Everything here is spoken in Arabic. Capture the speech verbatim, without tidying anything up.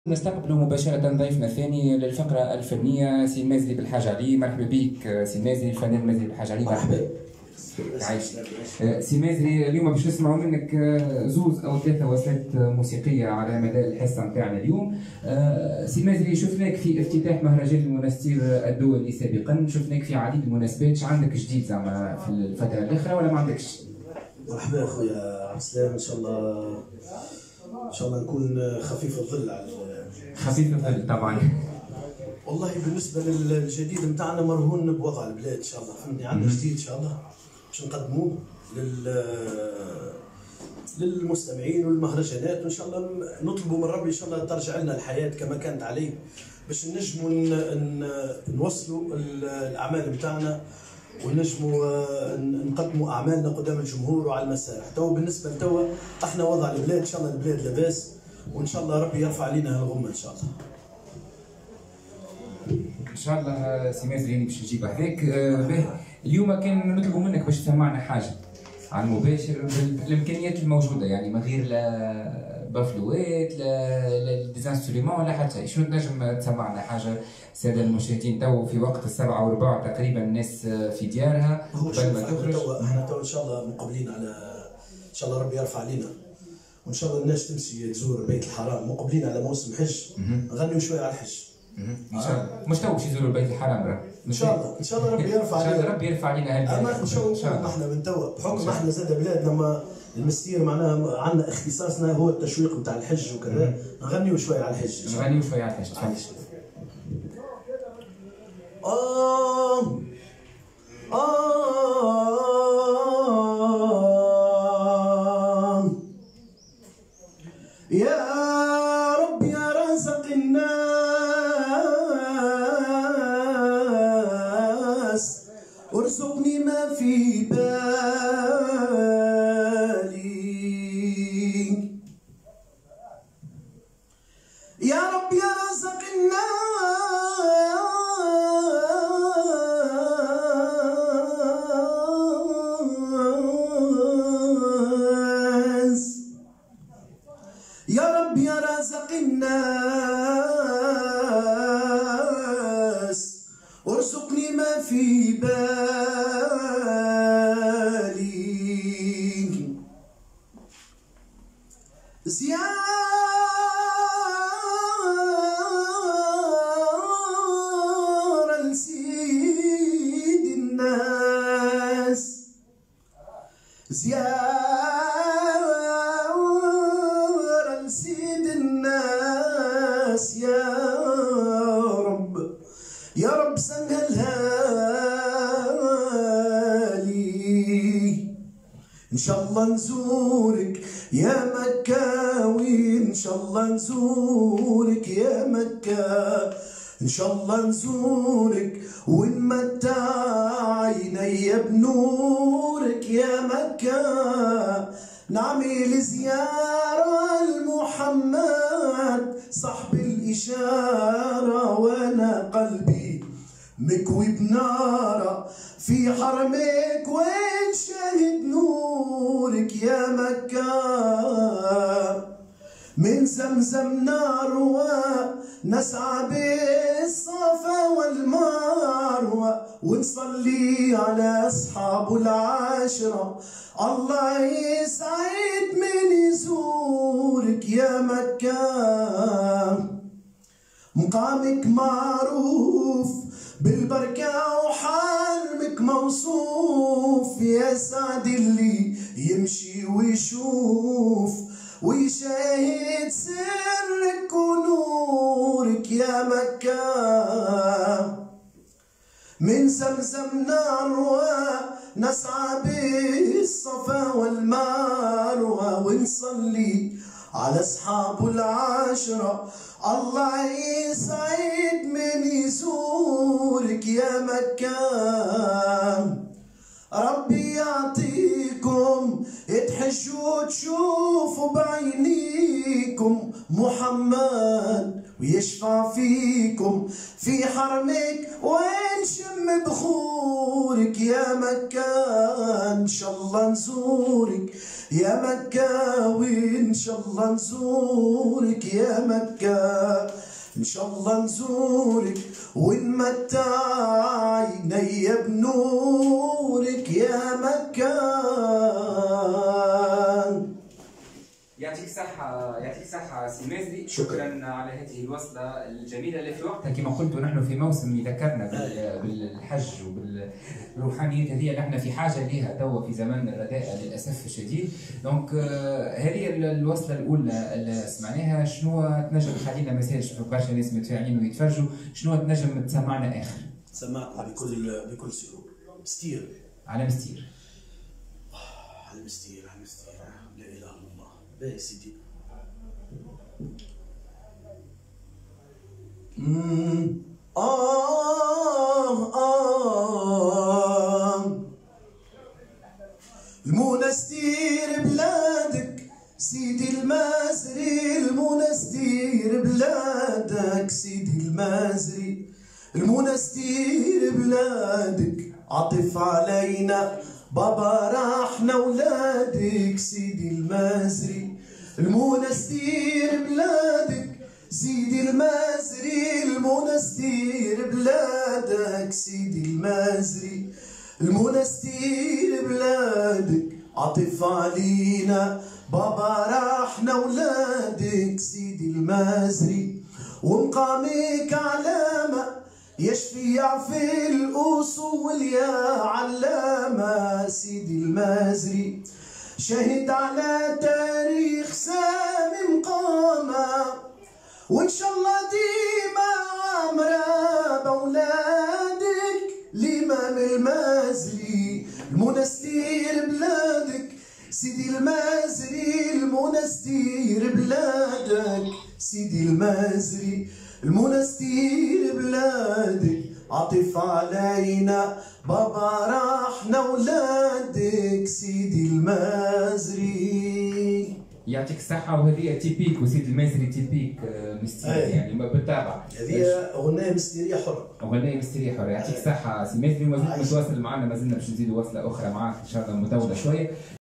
نستقبل مباشرة ضيفنا الثاني للفقرة الفنية سي مازلي بالحاج علي. مرحبا بك سي مازلي، الفنان مازلي بالحاج علي. مرحبا. عايش سي مازلي، اليوم باش نسمعوا منك زوز او ثلاثة وصلات موسيقية على مدى الحصة نتاعنا اليوم. سي مازلي، شفناك في افتتاح مهرجان المنستير الدولي سابقا، شفناك في عديد المناسبات. اش عندك جديد زعما في الفترة الأخيرة ولا ما عندكش؟ مرحبا خويا عبد السلام، ان شاء الله ان شاء الله نكون خفيف الظل على خفيف الظل طبعا. والله بالنسبه للجديد نتاعنا مرهون بوضع البلاد ان شاء الله، فهمتني. عندنا جديد ان شاء الله باش نقدموه لل للمستمعين والمهرجانات، وان شاء الله نطلبوا من ربي ان شاء الله ترجع لنا الحياه كما كانت عليه، باش نجموا نوصلوا الاعمال نتاعنا ونجموا نقدموا اعمالنا قدام الجمهور وعلى المسارح. تو بالنسبه لتوا احنا وضع البلاد ان شاء الله البلاد لاباس، وان شاء الله ربي يرفع علينا هالغمه ان شاء الله. ان شاء الله سي مازلي باش نجيب هذاك. اليوم كان نطلبوا منك باش تسمعنا حاجه على المباشر بالامكانيات الموجوده، يعني من غير لا بافلوات لا ديزانسترومون ولا حتى شنو. تنجم تسمعنا حاجه الساده المشاهدين تو في وقت السبعه وربع تقريبا الناس في ديارها قبل ما تخرج؟ احنا تو ان شاء الله مقبلين على ان شاء الله ربي يرفع علينا، وان شاء الله الناس تمشي تزور بيت الحرام، مقبلين على موسم حج، نغنيو شويه على الحج ان شاء الله. مش تو باش يزوروا البيت الحرام راه ان شاء الله. ان شاء الله ربي يرفع علينا، ان شاء الله ربي يرفع علينا هالبلاد. ان شاء الله احنا من توا بحكم احنا زاد بلادنا ما المستير معناها عندنا اختصاصنا هو التشويق نتاع الحج وكذا، نغنيو شويه على الحج. نغنيو شويه على الحج. آه آه يا رب يا رازق الناس ارزقني ما في بالي، يا رب يا رازق الناس، يا رب يا رازق الناس ارزقني ما في بالي، زيارة لسيد الناس، زيارة لسيد الناس، يا رب يا رب سهلها لي، إن شاء الله نزورك يا مكاوي، إن شاء الله نزورك يا مكة، إن شاء الله نزورك ونمتع عيني بنورك يا مكة، نعمل زيارة لمحمد صاحب الإشارة، وأنا قلبي مكوي بنارة في حرمك وين شاهد نورك يا مكة، من زمزم نروى نسعى بالصفا والمروة، ونصلي على أصحاب العاشرة، الله يسعد من يزورك يا مكة، مقامك معروف بالبركة وحلمك موصوف، يا سعد اللي يمشي ويشوف ويشاهد سرك ونورك يا مكة، من زمزم نروى نسعى بالصفا والمروة، ونصلي على أصحاب العاشرة، الله يسعد من يزورك يا مكة، ربي يعطيكم تحجوا تشوفوا بعينيكم محمد، ويشفع فيكم في حرمك ونشم بخورك يا مكة، إن شاء الله نزورك يا مكة وإن شاء الله نزورك يا مكة، إن شاء الله نزورك ونمتع عيني بنورك يا مكة. يعطيك الصحة، يعطيك الصحة سي مازري، شكرا. شكرا على هذه الوصلة الجميلة اللي في وقتها كما قلت نحن في موسم يذكرنا بالحج وبالروحانيات هذه اللي احنا في حاجة لها توا في زمان الرداء للأسف الشديد. دونك هذه الوصلة الأولى اللي سمعناها، شنو تنجم تخلينا مساج في برشا ناس متفاعلين ويتفرجوا، شنو تنجم تسمعنا آخر؟ سمعتنا بكل بكل سرور. مستير على مستير، على مستير، على مستير، لا إله إلا الله. باهي سيدي. امم آه آه المنستير بلادك سيدي المازري، المنستير بلادك سيدي المازري، المنستير بلادك عطف علينا بابا راحنا ولادك سيدي المازري، المنستير بلادك سيدي المازري، المنستير بلادك سيدي المازري، المنستير بلادك عطف علينا بابا راحنا ولادك سيدي المازري، ومقامك علامة يشفيع في الأصول يا علامة سيدي المازري، شهد على تاريخ سامي مقامة وإن شاء الله ديما عامرة بأولادك الإمام المازري، المنستير بلادك سيدي المازري، المنستير بلادك سيدي المازري، المنستير بلادك عطف علينا بابا راحنا ولادك سيدي المازري. يعطيك الصحة. وهذه تيبيك وسيد المازري تيبيك مستير يعني بالطبع. هذه أغنية مستيرية حرة. أغنية مستيرية حرة. يعطيك الصحة سي مازري، وما زلت متواصل معنا، ما زلنا باش نزيدوا وصلة أخرى معاك إن شاء الله مطولة شوية.